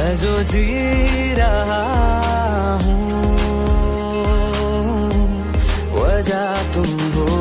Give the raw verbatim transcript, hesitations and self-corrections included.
मैं जो जी रहा हूँ वजह तुम हो